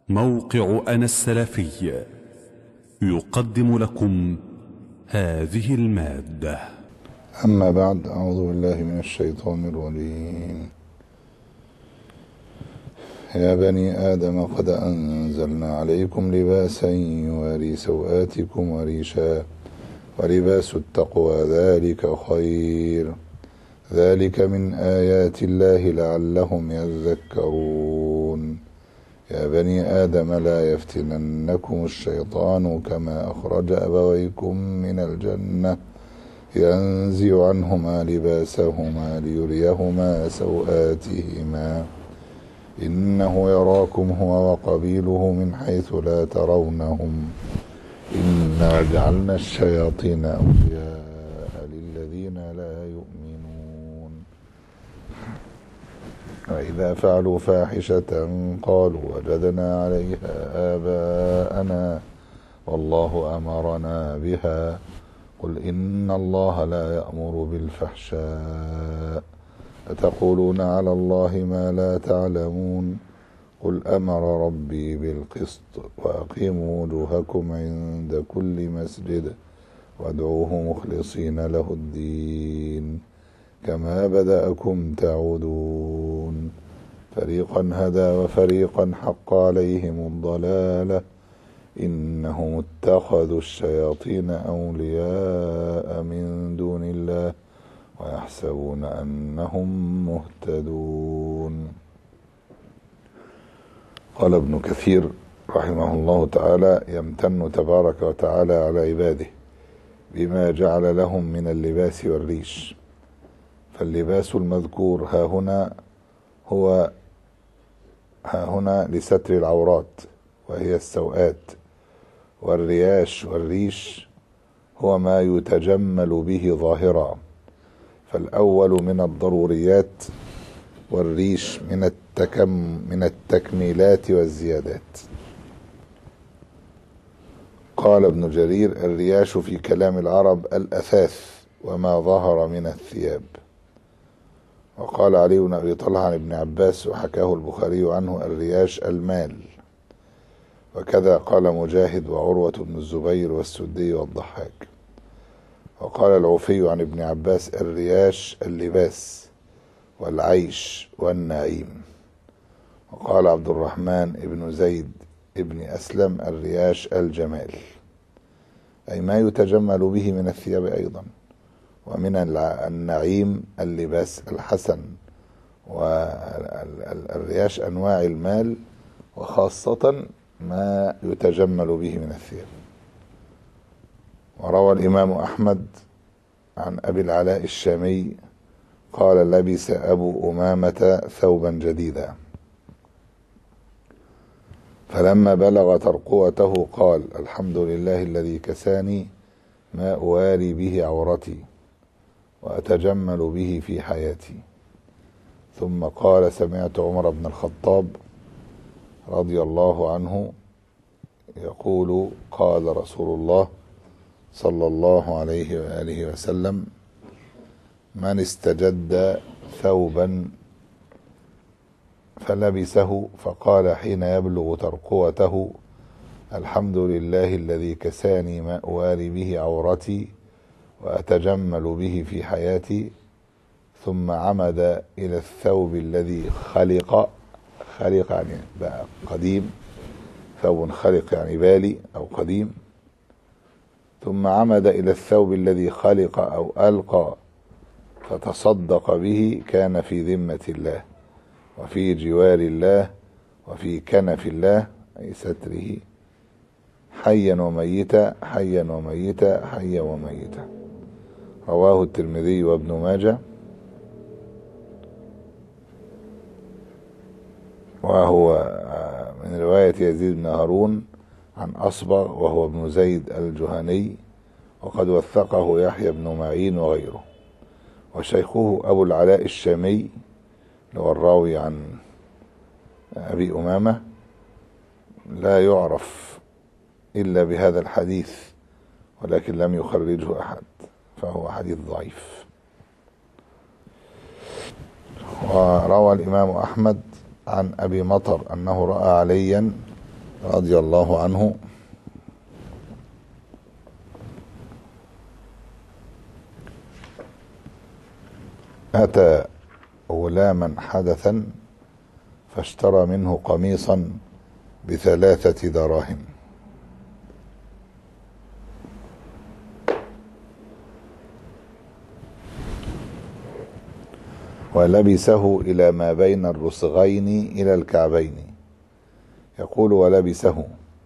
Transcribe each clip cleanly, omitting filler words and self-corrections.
موقع أنا السلفي يقدم لكم هذه المادة. أما بعد، أعوذ بالله من الشيطان الرجيم. يا بني آدم قد أنزلنا عليكم لباسا يواري سوآتكم وريشا ولباس التقوى ذلك خير، ذلك من آيات الله لعلهم يذكرون. يا بني آدم لا يفتننكم الشيطان كما أخرج أبويكم من الجنة ينزع عنهما لباسهما ليريهما سوآتهما إنه يراكم هو وقبيله من حيث لا ترونهم إنا جعلنا الشياطين أولياء للذين لا يؤمنون وإذا فعلوا فاحشة قالوا وجدنا عليها آباءنا والله أمرنا بها قل إن الله لا يأمر بالفحشاء أتقولون على الله ما لا تعلمون قل أمر ربي بالقسط وأقيموا وجوهكم عند كل مسجد وادعوه مخلصين له الدين كما بدأكم تعودون فريقا هدى وفريقا حق عليهم الضلالة إنهم اتخذوا الشياطين أولياء من دون الله ويحسبون أنهم مهتدون. قال ابن كثير رحمه الله تعالى: يمتن تبارك وتعالى على عباده بما جعل لهم من اللباس والريش، فاللباس المذكور ها هنا لستر العورات وهي السوءات، والرياش والريش هو ما يتجمل به ظاهرا، فالأول من الضروريات والريش من التكميلات والزيادات. قال ابن جرير: الرياش في كلام العرب الأثاث وما ظهر من الثياب. وقال علي بن أبي طلحة عن ابن عباس وحكاه البخاري عنه: الرياش المال. وكذا قال مجاهد وعروة بن الزبير والسدي والضحاك. وقال العوفي عن ابن عباس: الرياش اللباس والعيش والنعيم. وقال عبد الرحمن ابن زيد ابن أسلم: الرياش الجمال، أي ما يتجمل به من الثياب أيضا. ومن النعيم اللباس الحسن. والرياش أنواع المال وخاصة ما يتجمل به من الثياب. وروى الإمام أحمد عن أبي العلاء الشامي قال: لبس أبو أمامة ثوبا جديدا، فلما بلغ ترقوته قال: الحمد لله الذي كساني ما أواري به عورتي وأتجمل به في حياتي. ثم قال: سمعت عمر بن الخطاب رضي الله عنه يقول: قال رسول الله صلى الله عليه وآله وسلم: من استجد ثوبا فلبسه فقال حين يبلغ ترقوته: الحمد لله الذي كساني ما أواري به عورتي وأتجمل به في حياتي، ثم عمد إلى الثوب الذي خلق يعني بقى قديم، ثوب خلق يعني بالي أو قديم، ثم عمد إلى الثوب الذي خلق أو ألقى فتصدق به، كان في ذمة الله وفي جوار الله وفي كنف الله أي ستره، حيا وميتا حيا وميتا حيا وميتا. رواه الترمذي وابن ماجه. وهو من رواية يزيد بن هارون عن أصبغ وهو ابن زيد الجهني، وقد وثقه يحيى بن معين وغيره. وشيخه أبو العلاء الشامي اللي الراوي عن أبي أمامة لا يعرف إلا بهذا الحديث، ولكن لم يخرجه أحد، فهو حديث ضعيف. وروى الإمام أحمد عن أبي مطر أنه رأى عليا رضي الله عنه أتى غلاما حدثا فاشترى منه قميصا ب3 دراهم، ولبسه إلى ما بين الرسغين إلى الكعبين. يقول: ولبسه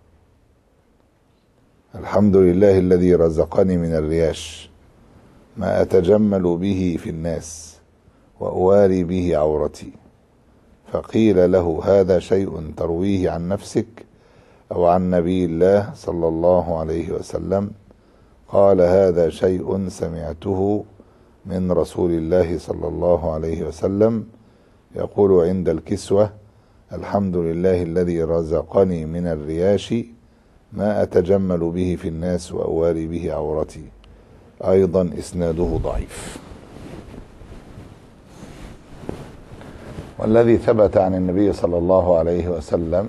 الحمد لله الذي رزقني من الرياش ما أتجمل به في الناس وأواري به عورتي. فقيل له: هذا شيء ترويه عن نفسك أو عن نبي الله صلى الله عليه وسلم؟ قال: هذا شيء سمعته من رسول الله صلى الله عليه وسلم يقول عند الكسوة: الحمد لله الذي رزقني من الرياش ما أتجمل به في الناس وأواري به عورتي. أيضا إسناده ضعيف. والذي ثبت عن النبي صلى الله عليه وسلم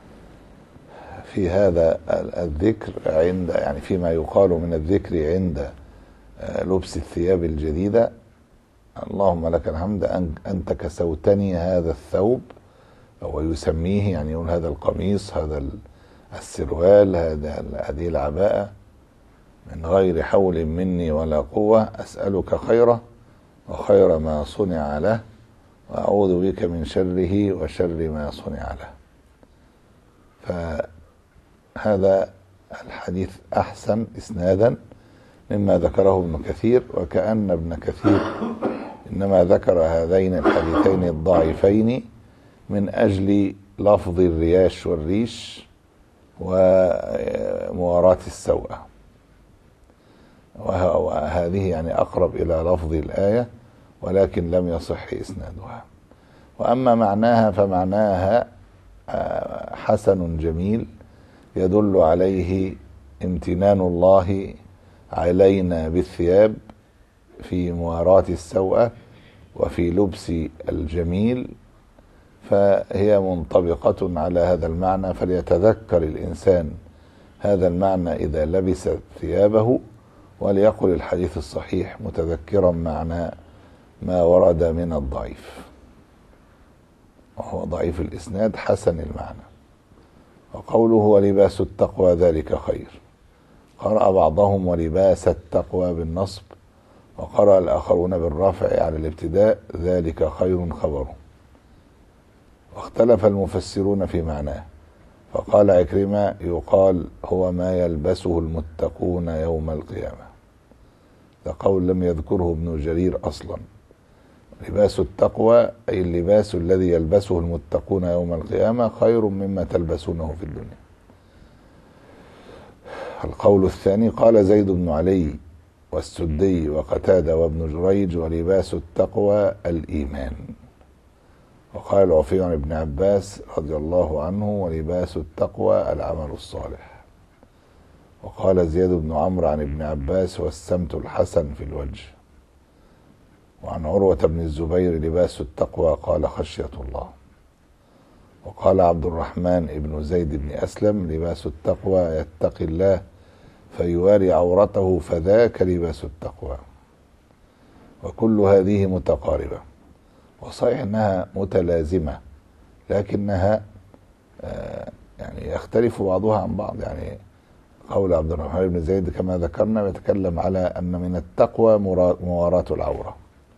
في هذا الذكر يعني فيما يقال من الذكر عند لبس الثياب الجديدة: اللهم لك الحمد أنت كسوتني هذا الثوب، أو يسميه يعني يقول هذا القميص، هذا السروال، هذه العباءة، من غير حول مني ولا قوة، أسألك خيره وخير ما صنع له، وأعوذ بك من شره وشر ما صنع له. فهذا الحديث أحسن إسنادا مما ذكره ابن كثير، وكأن ابن كثير إنما ذكر هذين الحديثين الضعيفين من أجل لفظ الرياش والريش ومواراة السوءة، وهذه يعني أقرب إلى لفظ الآية، ولكن لم يصح إسنادها. وأما معناها فمعناها حسن جميل يدل عليه امتنان الله علينا بالثياب في مواراة السوءة وفي لبس الجميل، فهي منطبقة على هذا المعنى، فليتذكر الإنسان هذا المعنى إذا لبس ثيابه، وليقل الحديث الصحيح متذكرا معنى ما ورد من الضعيف، وهو ضعيف الإسناد حسن المعنى. وقوله ولباس التقوى ذلك خير، قرأ بعضهم ولباس التقوى بالنصب، وقرأ الآخرون بالرفع على الابتداء ذلك خير خبره. واختلف المفسرون في معناه، فقال عكرمة: يقال هو ما يلبسه المتقون يوم القيامة. ده قول لم يذكره ابن جرير أصلا. لباس التقوى أي اللباس الذي يلبسه المتقون يوم القيامة خير مما تلبسونه في الدنيا. القول الثاني قال زيد بن علي والسدي وقتادة وابن جريج: ولباس التقوى الإيمان. وقال العفي عن ابن عباس رضي الله عنه: ولباس التقوى العمل الصالح. وقال زياد بن عمرو عن ابن عباس: والسمت الحسن في الوجه. وعن عروة بن الزبير: لباس التقوى قال خشية الله. وقال عبد الرحمن بن زيد بن أسلم: لباس التقوى يتقي الله فيواري عورته فذاك لباس التقوى. وكل هذه متقاربة، وصحيح أنها متلازمة، لكنها يعني يختلف بعضها عن بعض. يعني قول عبد الرحمن بن زيد كما ذكرنا يتكلم على أن من التقوى مواراة العورة،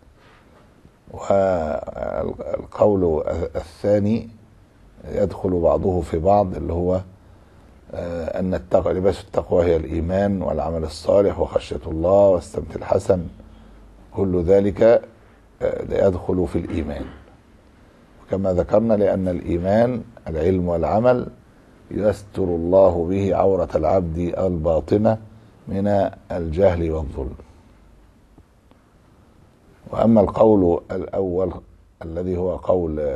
والقول الثاني يدخل بعضه في بعض، اللي هو أن لباس التقوى هي الإيمان والعمل الصالح وخشية الله والسمت الحسن، كل ذلك يدخل في الإيمان. وكما ذكرنا لأن الإيمان العلم والعمل يستر الله به عورة العبد الباطنة من الجهل والظلم. وأما القول الأول الذي هو قول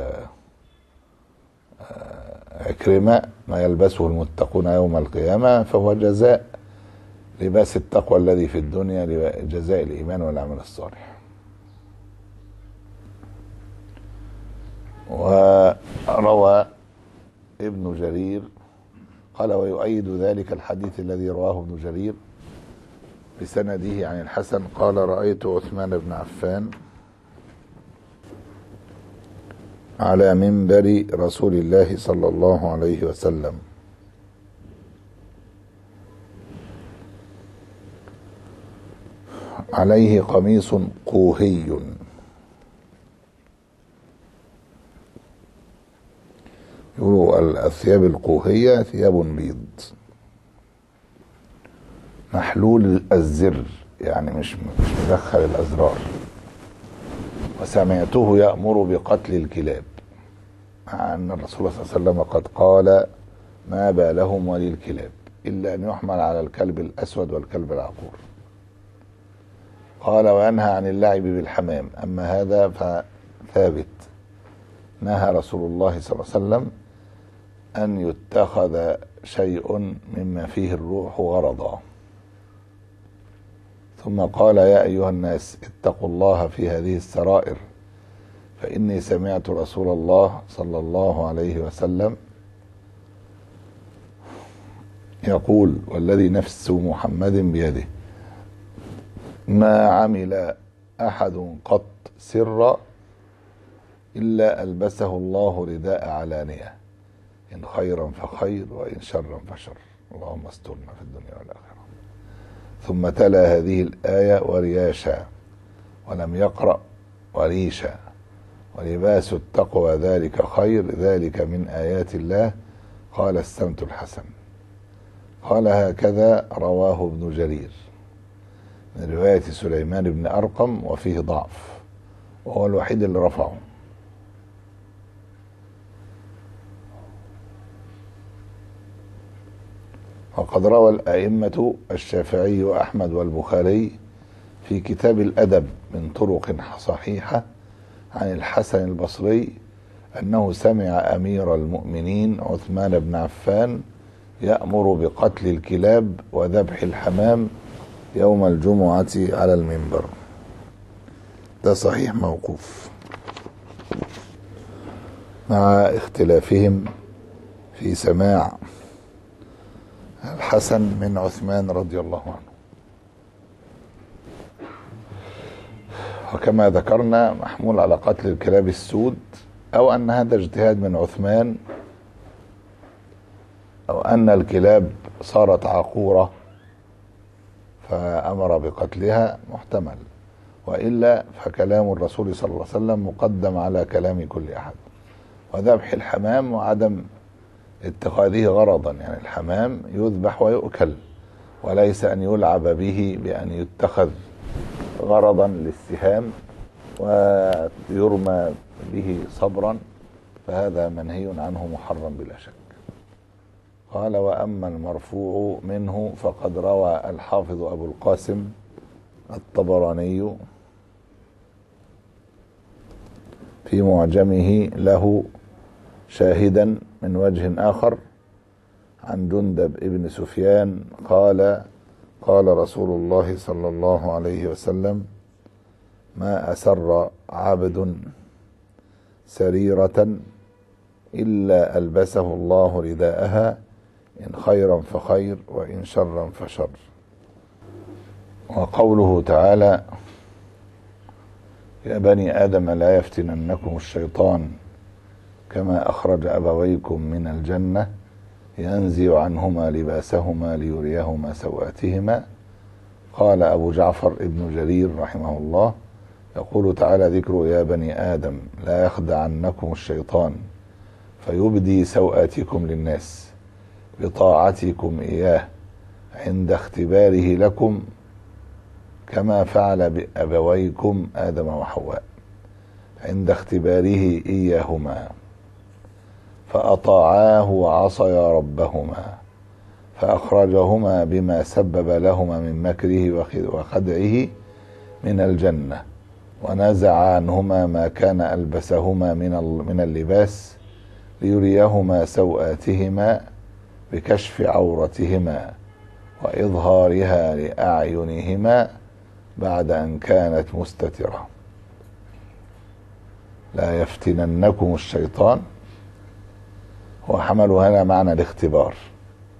عكرمة: ما يلبسه المتقون يوم القيامة، فهو جزاء لباس التقوى الذي في الدنيا، جزاء الإيمان والعمل الصالح. وروى ابن جرير قال ويؤيد ذلك الحديث الذي رواه ابن جرير بسنده عن الحسن قال رأيت عثمان بن عفان على منبر رسول الله صلى الله عليه وسلم عليه قميص قوهي يقولوا الثياب القوهية ثياب بيض محلول الزر، يعني مش مدخل الأزرار. وسمعته يأمر بقتل الكلاب، مع أن الرسول صلى الله عليه وسلم قد قال ما بالهم وللكلاب إلا أن يحمل على الكلب الأسود والكلب العقور. قال وينهى عن اللعب بالحمام، أما هذا فثابت، نهى رسول الله صلى الله عليه وسلم أن يتخذ شيء مما فيه الروح غرضا. ثم قال يا أيها الناس اتقوا الله في هذه السرائر، فإني سمعت رسول الله صلى الله عليه وسلم يقول والذي نفس محمد بيده ما عمل أحد قط سرا إلا ألبسه الله رداء علانية، إن خيرا فخير وإن شرا فشر، اللهم استرنا في الدنيا والآخرة. ثم تلا هذه الآية ورياشا، ولم يقرأ وريشا، ولباس التقوى ذلك خير، ذلك من آيات الله. قال السمت الحسن. قال هكذا رواه ابن جرير من رواية سليمان بن أرقم وفيه ضعف، وهو الوحيد اللي رفعه. وقد روى الأئمة الشافعي وأحمد والبخاري في كتاب الأدب من طرق صحيحة عن الحسن البصري أنه سمع أمير المؤمنين عثمان بن عفان يأمر بقتل الكلاب وذبح الحمام يوم الجمعة على المنبر. ده صحيح موقوف، مع اختلافهم في سماع الحسن من عثمان رضي الله عنه. وكما ذكرنا محمول على قتل الكلاب السود، أو أن هذا اجتهاد من عثمان، أو أن الكلاب صارت عقورة فأمر بقتلها، محتمل. وإلا فكلام الرسول صلى الله عليه وسلم مقدم على كلام كل أحد. وذبح الحمام وعدم اتخاذه غرضا، يعني الحمام يذبح ويؤكل، وليس أن يلعب به بأن يتخذ غرضا للسهام ويرمى به صبرا، فهذا منهي عنه محرم بلا شك. قال وأما المرفوع منه فقد روى الحافظ أبو القاسم الطبراني في معجمه له شاهدا من وجه آخر عن جندب ابن سفيان قال قال رسول الله صلى الله عليه وسلم ما أسر عبد سريرة إلا ألبسه الله رداءها، إن خيرا فخير وإن شرا فشر. وقوله تعالى يا بني آدم لا يفتننكم الشيطان كما أخرج أبويكم من الجنة ينزع عنهما لباسهما ليريهما سوآتهما. قال أبو جعفر ابن جرير رحمه الله يقول تعالى ذكر يا بني آدم لا يخدعنكم الشيطان فيبدي سوآتكم للناس بطاعتكم إياه عند اختباره لكم كما فعل بأبويكم آدم وحواء عند اختباره إياهما فأطاعاه وعصيا ربهما فأخرجهما بما سبب لهما من مكره وخدعه من الجنة ونزع عنهما ما كان ألبسهما من اللباس ليريهما سوآتهما بكشف عورتهما وإظهارها لأعينهما بعد أن كانت مستترة. لا يفتننكم الشيطان، هو حمله هنا معنى الاختبار،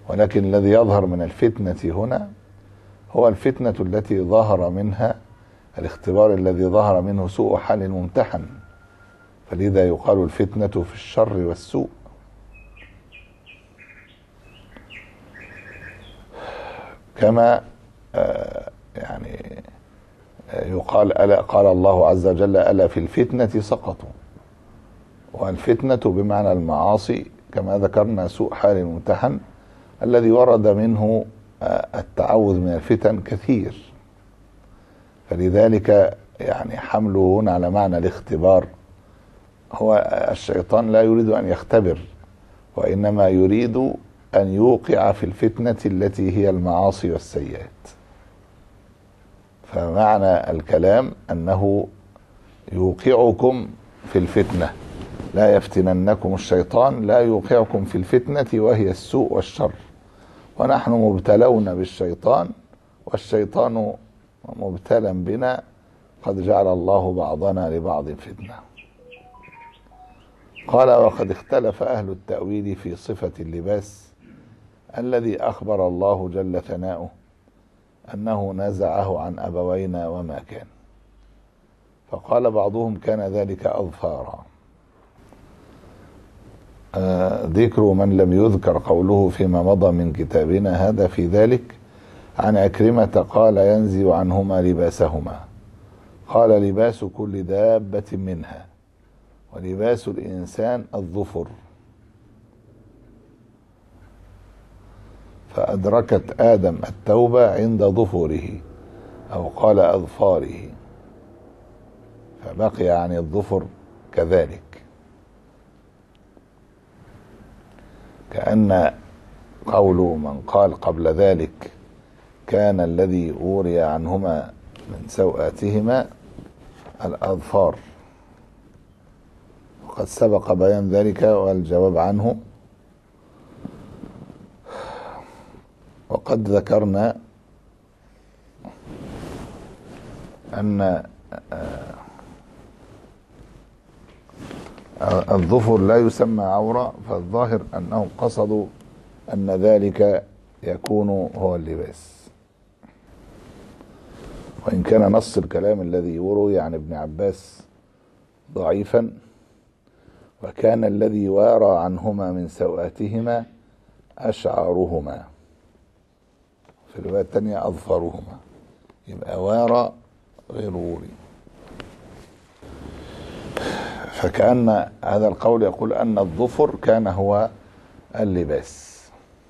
ولكن الذي يظهر من الفتنة هنا هو الفتنة التي ظهر منها الاختبار الذي ظهر منه سوء حال الممتحن، فلذا يقال الفتنة في الشر والسوء. كما يعني يقال ألا، قال الله عز وجل: ألا في الفتنة سقطوا. والفتنة بمعنى المعاصي كما ذكرنا سوء حال الممتحن الذي ورد منه التعوذ من الفتن كثير، فلذلك يعني حمله هنا على معنى الاختبار. هو الشيطان لا يريد أن يختبر، وإنما يريد أن يوقع في الفتنة التي هي المعاصي والسيئات. فمعنى الكلام أنه يوقعكم في الفتنة، لا يفتننكم الشيطان، لا يوقعكم في الفتنة وهي السوء والشر. ونحن مبتلون بالشيطان والشيطان مبتلا بنا، قد جعل الله بعضنا لبعض فتنة. قال: وقد اختلف أهل التأويل في صفة اللباس الذي أخبر الله جل ثناؤه أنه نزعه عن أبوينا وما كان. فقال بعضهم: كان ذلك أظفارا. ذكر من لم يذكر قوله فيما مضى من كتابنا هذا في ذلك عن عكرمة قال: ينزع عنهما لباسهما. قال: لباس كل دابة منها، ولباس الإنسان الظفر. فأدركت آدم التوبة عند ظفره، أو قال أظفاره، فبقي عن الظفر كذلك، كأن قول من قال قبل ذلك كان الذي أوري عنهما من سوءاتهما الأظفار، وقد سبق بيان ذلك والجواب عنه. وقد ذكرنا أن الظفر لا يسمى عورة، فالظاهر أنهم قصدوا أن ذلك يكون هو اللباس، وإن كان نص الكلام الذي يروي عن ابن عباس ضعيفا. وكان الذي وارى عنهما من سوءاتهما أشعارهما، في الرواية الثانية أظفارهما، يبقى وارى غير وري. فكأن هذا القول يقول أن الظفر كان هو اللباس،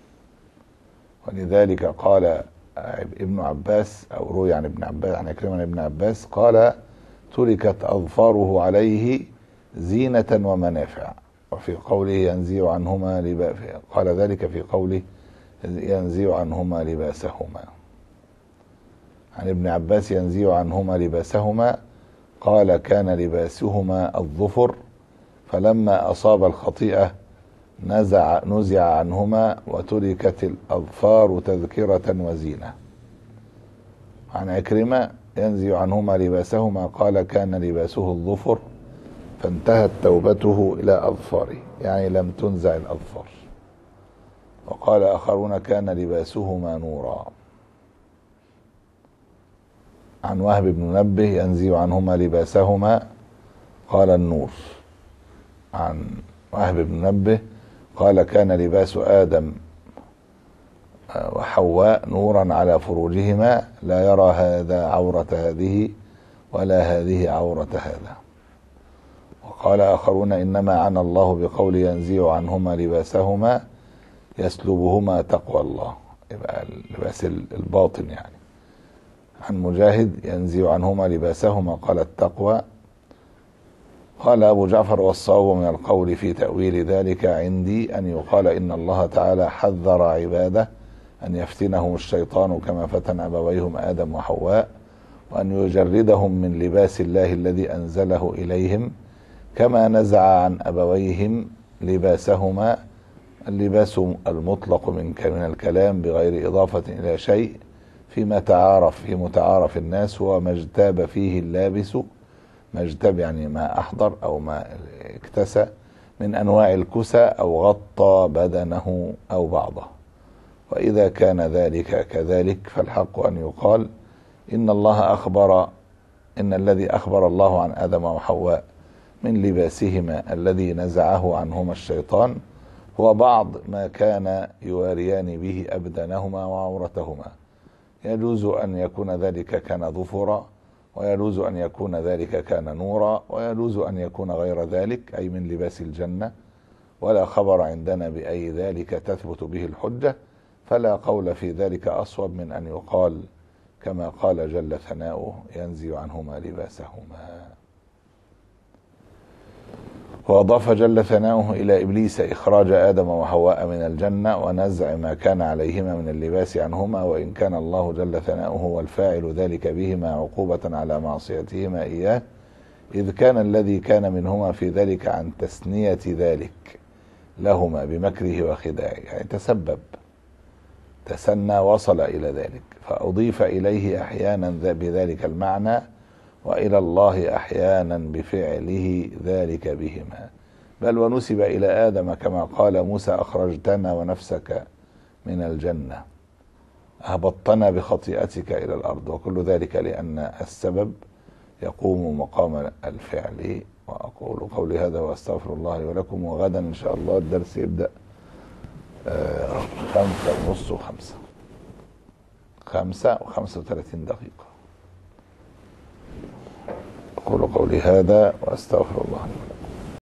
ولذلك قال ابن عباس، أو روي عن ابن عباس عن عكرمة ابن عباس قال: تركت أظفاره عليه زينة ومنافع. وفي قوله ينزع عنهما قال ذلك في قوله ينزع عنهما لباسهما. عن ابن عباس ينزع عنهما لباسهما قال: كان لباسهما الظفر، فلما أصاب الخطيئة نزع عنهما وتركت الأظفار تذكرة وزينة. عن عكرمة ينزع عنهما لباسهما قال: كان لباسه الظفر، فانتهت توبته إلى أظفاره، يعني لم تنزع الأظفار. وقال آخرون: كان لباسهما نورا. عن وهب بن منبه ينزع عنهما لباسهما قال: النور. عن وهب بن منبه قال: كان لباس آدم وحواء نورا على فروجهما، لا يرى هذا عورة هذه ولا هذه عورة هذا. وقال آخرون: إنما عنى الله بقول ينزع عنهما لباسهما يسلبهما تقوى الله، يبقى اللباس الباطن يعني. عن مجاهد ينزع عنهما لباسهما قال: التقوى. قال أبو جعفر: والصواب من القول في تأويل ذلك عندي أن يقال إن الله تعالى حذر عباده أن يفتنهم الشيطان كما فتن أبويهم آدم وحواء، وأن يجردهم من لباس الله الذي أنزله إليهم، كما نزع عن أبويهم لباسهما. اللباس المطلق من الكلام بغير إضافة إلى شيء في متعارف الناس، هو ما اجتاب فيه اللابس، ما اجتاب يعني ما أحضر أو ما اكتسى من أنواع الكسى أو غطى بدنه أو بعضه. وإذا كان ذلك كذلك فالحق أن يقال إن الذي أخبر الله عن آدم وحواء من لباسهما الذي نزعه عنهما الشيطان هو بعض ما كان يواريان به أبدانهما وعورتهما. يجوز أن يكون ذلك كان ظفرا، ويجوز أن يكون ذلك كان نورا، ويجوز أن يكون غير ذلك أي من لباس الجنة، ولا خبر عندنا بأي ذلك تثبت به الحجة، فلا قول في ذلك أصوب من أن يقال كما قال جل ثناؤه ينزع عنهما لباسهما. وأضاف جل ثناؤه إلى إبليس إخراج آدم وحواء من الجنة ونزع ما كان عليهما من اللباس عنهما، وإن كان الله جل ثناؤه هو الفاعل ذلك بهما عقوبة على معصيتهما إياه، إذ كان الذي كان منهما في ذلك عن تسنية ذلك لهما بمكره وخداعه، يعني تسنى وصل إلى ذلك، فأضيف إليه أحيانا بذلك المعنى، وإلى الله أحيانا بفعله ذلك بهما، بل ونسب إلى آدم كما قال موسى أخرجتنا ونفسك من الجنة، أهبطتنا بخطيئتك إلى الأرض، وكل ذلك لأن السبب يقوم مقام الفعل. وأقول قولي هذا وأستغفر الله لي ولكم، وغدا إن شاء الله الدرس يبدأ 5:30 و5 5:35 دقيقة. أقول قولي هذا وأستغفر الله لي ولكم.